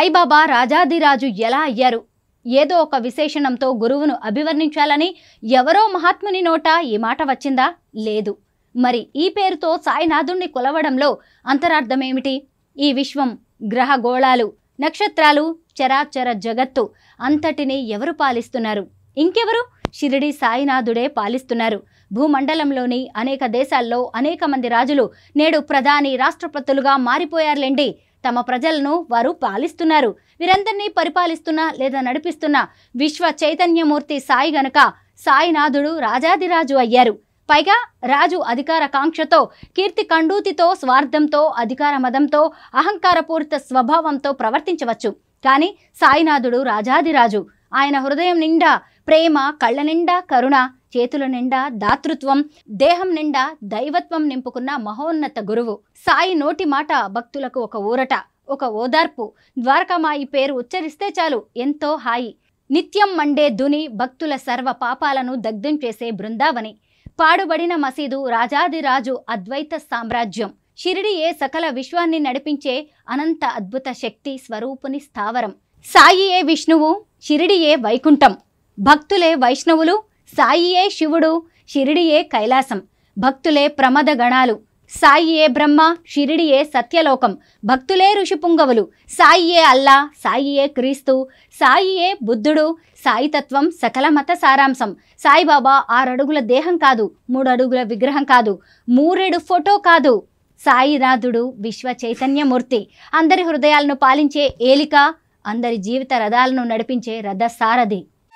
సాయిబాబా రాజాదిరాజు ఎలా అయ్యారు? ఏదో ఒక విశేషణంతో గురువును అభివర్ణించాలని ఎవరో మహాత్ముని నోట ఈ మాట వచ్చిందా? లేదు. మరి ఈ పేరుతో సాయినాథుణ్ణి కొలవడంలో అంతరార్థమేమిటి? ఈ విశ్వం, గ్రహగోళాలు, నక్షత్రాలు, చరాచర జగత్తు అంతటినీ ఎవరు పాలిస్తున్నారు? ఇంకెవరు? షిరిడి సాయినాథుడే పాలిస్తున్నారు. భూమండలంలోని అనేక దేశాల్లో అనేక మంది రాజులు నేడు ప్రధాని, రాష్ట్రపతులుగా మారిపోయారులేండి. తమ ప్రజలను వారు పాలిస్తున్నారు. వీరందరినీ పరిపాలిస్తున్న లేదా నడిపిస్తున్న విశ్వ చైతన్యమూర్తి సాయి గనక సాయినాథుడు రాజాదిరాజు అయ్యారు. పైగా రాజు అధికార కాంక్షతో, కీర్తి కండూతితో, స్వార్థంతో, అధికార మదంతో, అహంకారపూరిత స్వభావంతో ప్రవర్తించవచ్చు. కానీ సాయినాథుడు రాజాదిరాజు. ఆయన హృదయం నిండా ప్రేమ, కళ్ళ నిండా కరుణ, చేతుల నిండా దాతృత్వం, దేహం నిండా దైవత్వం నింపుకున్న మహోన్నత గురువు. సాయి నోటి మాట భక్తులకు ఒక ఊరట, ఒక ఓదార్పు. ద్వారకామాయి పేరు ఉచ్చరిస్తే చాలు ఎంతో హాయి. నిత్యం మండే దుని భక్తుల సర్వ పాపాలను దగ్ధం చేసే బృందావని. పాడుబడిన మసీదు రాజాదిరాజు అద్వైత సామ్రాజ్యం. షిరిడియే సకల విశ్వాన్ని నడిపించే అనంత అద్భుత శక్తి స్వరూపుని స్థావరం. సాయియే విష్ణువు, షిరిడియే వైకుంఠం. భక్తులే వైష్ణవులు, సాయియే శివుడు, షిరిడియే కైలాసం. భక్తులే ప్రమద గణాలు, సాయియే బ్రహ్మ, షిరిడియే సత్యలోకం. భక్తులే ఋషిపుంగవులు, సాయియే అల్లా, సాయియే క్రీస్తు, సాయియే బుద్ధుడు. సాయితత్వం సకల మత సారాంశం. సాయిబాబా 6 అడుగుల దేహం కాదు, 3 అడుగుల విగ్రహం కాదు, 3 ఫోటో కాదు. సాయినాథుడు విశ్వ చైతన్యమూర్తి. అందరి హృదయాలను పాలించే ఏలిక, అందరి జీవిత రథాలను నడిపించే రథసారథి.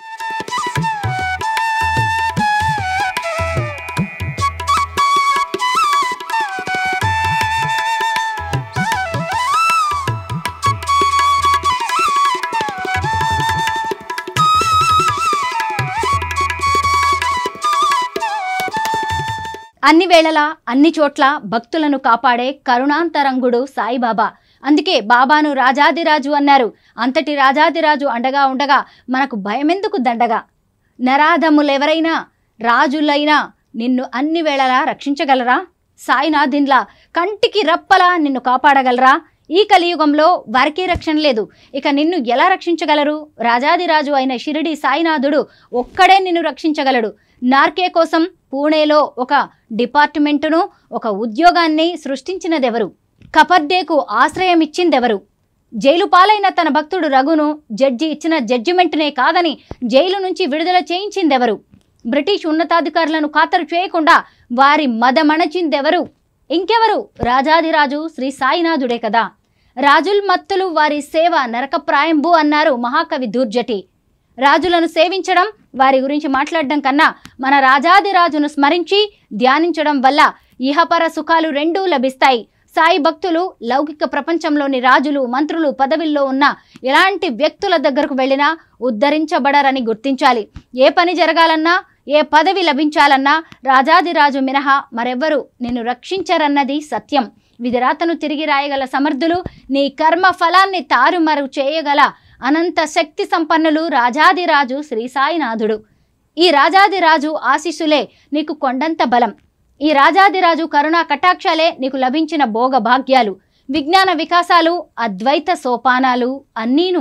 అన్ని వేళలా, అన్ని చోట్ల భక్తులను కాపాడే కరుణాంతరంగుడు సాయిబాబా. అందుకే బాబాను రాజాదిరాజు అన్నారు. అంతటి రాజాదిరాజు అండగా ఉండగా మనకు భయమెందుకు దండగా? నరాధములెవరైనా, రాజులైనా నిన్ను అన్ని వేళలా రక్షించగలరా? సాయినాథిన్లా కంటికి రప్పలా నిన్ను కాపాడగలరా? ఈ కలియుగంలో వారికే రక్షణ లేదు, ఇక నిన్ను ఎలా రక్షించగలరు? రాజాదిరాజు అయిన షిరిడి సాయినాథుడు ఒక్కడే నిన్ను రక్షించగలడు. నార్కే కోసం పూణేలో ఒక డిపార్ట్మెంటును, ఒక ఉద్యోగాన్ని సృష్టించినదెవరు? కపర్దేకు ఆశ్రయం ఇచ్చిందెవరు? జైలు పాలైన తన భక్తుడు రఘును జడ్జి ఇచ్చిన జడ్జిమెంట్నే కాదని జైలు నుంచి విడుదల చేయించిందెవరు? బ్రిటిష్ ఉన్నతాధికారులను ఖాతరు చేయకుండా వారి మదమణచిందెవరు? ఇంకెవరు? రాజాదిరాజు శ్రీ సాయినాథుడే కదా. రాజుల్మత్తులు వారి సేవ నరకప్రాయంబు అన్నారు మహాకవి దూర్జటి. రాజులను సేవించడం, వారి గురించి మాట్లాడడం కన్నా మన రాజాదిరాజును స్మరించి ధ్యానించడం వల్ల ఇహపర సుఖాలు రెండూ లభిస్తాయి. సాయి భక్తులు లౌకిక ప్రపంచంలోని రాజులు, మంత్రులు, పదవిల్లో ఉన్న ఎలాంటి వ్యక్తుల దగ్గరకు వెళ్ళినా ఉద్ధరించబడరని గుర్తించాలి. ఏ పని జరగాలన్నా, ఏ పదవి లభించాలన్నా రాజాదిరాజు మినహా మరెవ్వరూ నిన్ను రక్షించరన్నది సత్యం. విధిరాతను తిరిగి రాయగల సమర్థులు, నీ కర్మ ఫలాన్ని తారుమారు చేయగల అనంత శక్తి సంపన్నులు రాజాదిరాజు శ్రీ సాయినాథుడు. ఈ రాజాదిరాజు ఆశీస్సులే నీకు కొండంత బలం. ఈ రాజాదిరాజు కరుణా కటాక్షాలే నీకు లభించిన భోగ భాగ్యాలు, విజ్ఞాన వికాసాలు, అద్వైత సోపానాలు అన్నీను.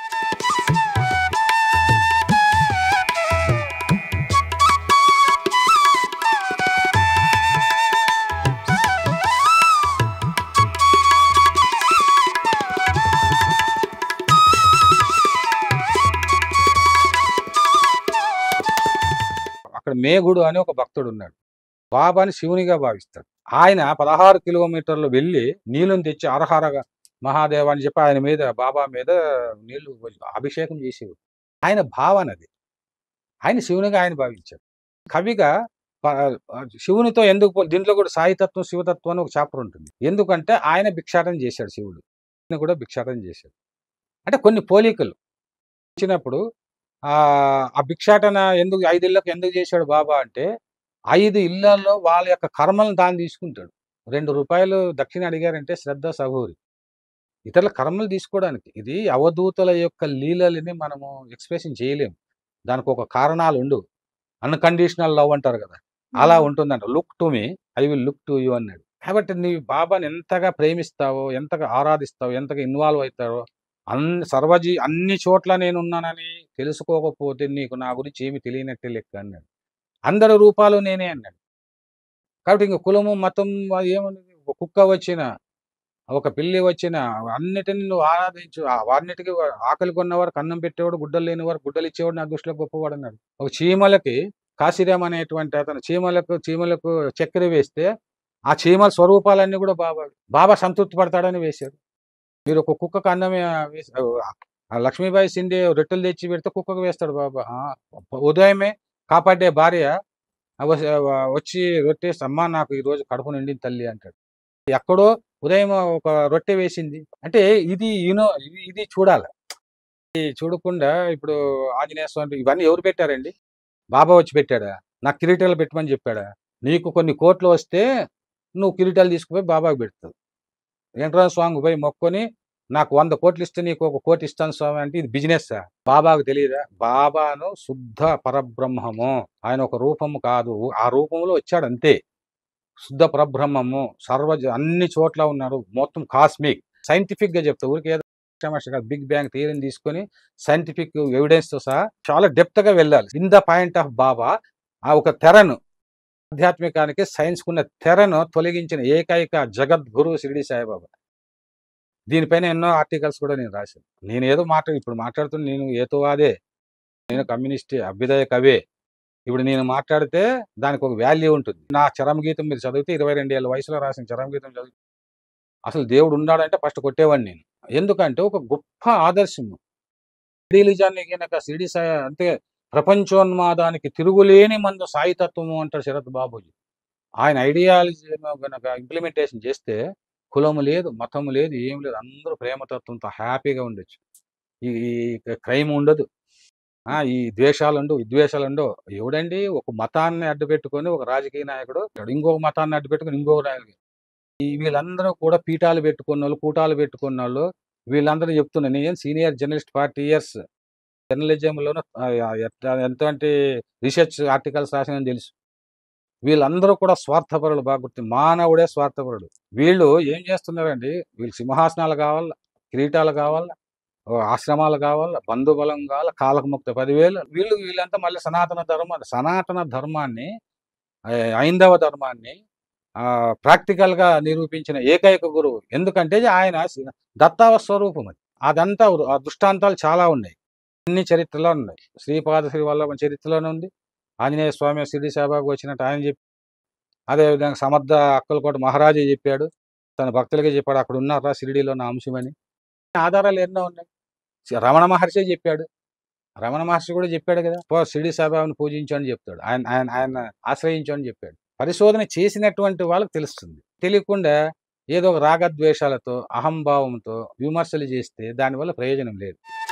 అక్కడ మేగుడు అని ఒక భక్తుడు ఉన్నాడు. బాబాని శివునిగా భావిస్తాడు. ఆయన 16 కిలోమీటర్లు వెళ్ళి నీళ్ళని తెచ్చి అరహరగా మహాదేవ అని చెప్పి ఆయన మీద, బాబా మీద నీళ్లు అభిషేకం చేసేవాడు. ఆయన భావన అది. ఆయన శివునిగా ఆయన భావించాడు. కవిగా శివునితో ఎందుకు దీంట్లో కూడా సాయితత్వం, శివతత్వం అని ఒక చాప్టర్ ఉంటుంది. ఎందుకంటే ఆయన భిక్షాటన చేశాడు, శివుడు ఆయన కూడా భిక్షాటన చేశాడు. అంటే కొన్ని పోలికలు ఇచ్చినప్పుడు ఆ భిక్షాటన ఎందుకు 5 ఇళ్ళకు ఎందుకు చేశాడు బాబా అంటే, 5 ఇళ్లలో వాళ్ళ యొక్క కర్మలను తాను తీసుకుంటాడు. 2 రూపాయలు దక్షిణ అడిగారంటే శ్రద్ధ సహోరి. ఇతరుల కర్మలు తీసుకోవడానికి. ఇది అవధూతల యొక్క లీలలని మనము ఎక్స్ప్రెషన్ చేయలేము. దానికి ఒక కారణాలు ఉండవు. అన్కండిషనల్ లవ్ అంటారు కదా, అలా ఉంటుందంట. Look to me, I will look to you అన్నాడు. కాబట్టి నీ బాబాని ఎంతగా ప్రేమిస్తావో, ఎంతగా ఆరాధిస్తావో, ఎంతగా ఇన్వాల్వ్ అవుతావో అన్ని చోట్ల నేనున్నానని తెలుసుకోకపోతే నీకు నా గురించి ఏమి తెలియనట్టే లెక్క అన్నాడు. అందరి రూపాలు నేనే అన్నాడు. కాబట్టి ఇంక కులము, మతం అది ఏముంది? ఒక కుక్క వచ్చినా, ఒక పిల్లి వచ్చినా అన్నిటిని నువ్వు ఆరాధించు. వాన్నిటికి ఆకలి కొన్నవారికి అన్నం పెట్టేవాడు, గుడ్డలు లేనివారు గుడ్డలు ఇచ్చేవాడు నా దృష్టిలో గొప్పవాడు అన్నాడు. ఒక చీమలకి కాశీరామ్ అనేటువంటి అతను చీమలకు చక్కెర వేస్తే ఆ చీమల స్వరూపాలన్నీ కూడా బాబా సంతృప్తి పడతాడని వేశాడు. మీరు ఒక కుక్కకు అన్నమే లక్ష్మీబాయి సిండే రొట్టెలు తెచ్చి పెడితే కుక్కకు వేస్తాడు బాబా. ఉదయమే కాపాడే భార్య వచ్చి రొట్టేసి, అమ్మా నాకు ఈరోజు కడుపు నిండింది తల్లి అంటాడు. ఎక్కడో ఉదయం ఒక రొట్టె వేసింది అంటే ఇది చూడాలి. ఇది చూడకుండా ఇప్పుడు ఆంజనేయ స్వామి ఇవన్నీ ఎవరు పెట్టారండి? బాబా వచ్చి పెట్టాడా? నాకు కిరీటాలు పెట్టమని చెప్పాడా? నీకు కొన్ని కోట్లు వస్తే నువ్వు కిరీటాలు తీసుకుపోయి బాబాకు పెడతావు. వెంకటరామ స్వామికి పోయి మొక్కొని నాకు 100 కోట్లు ఇస్తే నీకు 1 కోటి ఇస్తాను స్వామి అంటే ఇది బిజినెస్సా? బాబాకు తెలియదా? బాబాను శుద్ధ పరబ్రహ్మము. ఆయన ఒక రూపము కాదు, ఆ రూపంలో వచ్చాడు అంతే. శుద్ధ పరబ్రహ్మము అన్ని చోట్ల ఉన్నారు. మొత్తం కాస్మిక్ సైంటిఫిక్ గా చెప్తా. ఊరికి ఏదో బిగ్ బ్యాంగ్ థియరీని తీసుకొని సైంటిఫిక్ ఎవిడెన్స్ తో సహా చాలా డెప్త్ గా వెళ్ళాలి. In the point of Baba ఆ ఒక తెరను, ఆధ్యాత్మికానికి సైన్స్ కున్న తెరను తొలగించిన ఏకైక జగద్గురు షిరిడి సాయిబాబా. దీనిపైన ఎన్నో ఆర్టికల్స్ కూడా నేను రాశాను. నేను ఏదో ఇప్పుడు మాట్లాడుతున్న నేను ఏతోవాదే, నేను కమ్యూనిస్ట్ అభ్యుదయ కవే. ఇప్పుడు నేను మాట్లాడితే దానికి ఒక వాల్యూ ఉంటుంది. నా చరమగీతం మీరు చదివితే 22 ఏళ్ళ వయసులో రాసిన చరమగీతం చదివితే అసలు దేవుడు ఉన్నాడంటే ఫస్ట్ కొట్టేవాడిని నేను. ఎందుకంటే ఒక గొప్ప ఆదర్శము. షిరిడీలిజాన్ని కనుక షిరిడి సాయి అంటే ప్రపంచోన్మాదానికి తిరుగులేని మందు సాయితత్వము అంటారు శరత్ బాబూజీ. ఆయన ఐడియాలజీ కనుక ఇంప్లిమెంటేషన్ చేస్తే కులము లేదు, మతము లేదు, ఏం లేదు, అందరూ ప్రేమతత్వంతో హ్యాపీగా ఉండొచ్చు. ఈ క్రైమ్ ఉండదు, ఈ ద్వేషాలు ఉండవు, విద్వేషాలు ఉండవు. ఎవడండి ఒక మతాన్ని అడ్డుపెట్టుకొని ఒక రాజకీయ నాయకుడు, ఇంకొక మతాన్ని అడ్డుపెట్టుకొని ఇంకొక నాయకుడు, వీళ్ళందరూ కూడా పీఠాలు పెట్టుకున్న వాళ్ళు, కూటాలు పెట్టుకున్న వాళ్ళు, వీళ్ళందరూ చెప్తున్నారు. నేను సీనియర్ జర్నలిస్ట్ 40 ఇయర్స్ జర్నలిజంలోనూ ఎంతటి రీసెర్చ్ ఆర్టికల్స్ రాసిన తెలుసు. వీళ్ళందరూ కూడా స్వార్థపరులు. బాగా గుర్తు, మానవుడే స్వార్థపరుడు. వీళ్ళు ఏం చేస్తున్నారండి? వీళ్ళు సింహాసనాలు కావాలా, కిరీటాలు కావాలా, ఆశ్రమాలు కావాలా, బంధుబలం కావాలా, కాలకు ముక్త 10,000. వీళ్ళంతా మళ్ళీ సనాతన ధర్మాన్ని, హైందవ ధర్మాన్ని ప్రాక్టికల్ గా నిరూపించిన ఏకైక గురువు. ఎందుకంటే ఆయన దత్తావ స్వరూపం. అదంతా దృష్టాంతాలు చాలా ఉన్నాయి, అన్ని చరిత్రలో ఉన్నాయి. శ్రీపాద శ్రీవల్లభ చరిత్రలోనే ఉంది. ఆంజనేయ స్వామి షిరిడి సాయిబాబాకు వచ్చినట్టు ఆయన చెప్పి, అదేవిధంగా సమర్థ అక్కలకోట మహారాజే చెప్పాడు, తన భక్తులకే చెప్పాడు, అక్కడ ఉన్నారా షిరిడీలో నా అంశమని. ఆధారాలు ఎన్నో ఉన్నాయి. రమణ మహర్షి చెప్పాడు. రమణ మహర్షి కూడా చెప్పాడు కదా, షిరిడి సాయిబాబాను పూజించు అని చెప్తాడు. ఆయన ఆశ్రయించు అని చెప్పాడు. పరిశోధన చేసినటువంటి వాళ్ళకి తెలుస్తుంది. తెలియకుండా ఏదో ఒక రాగద్వేషాలతో, అహంభావంతో విమర్శలు చేస్తే దానివల్ల ప్రయోజనం లేదు.